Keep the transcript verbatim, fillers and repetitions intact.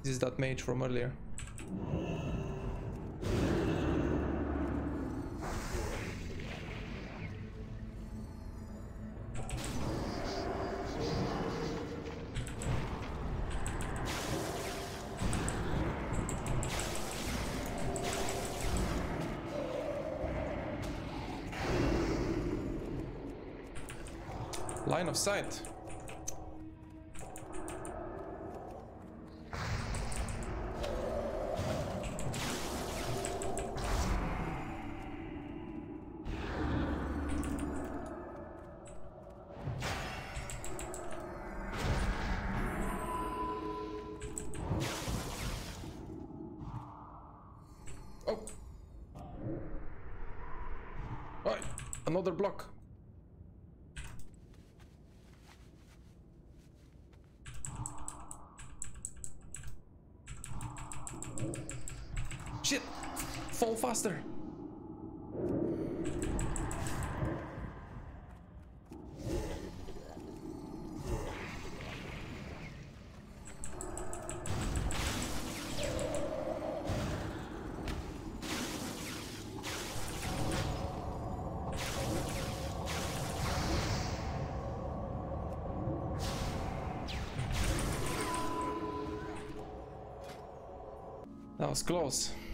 This is that mage from earlier. Line of sight. Oh. Right, another block. Shit! Fall faster! That was close.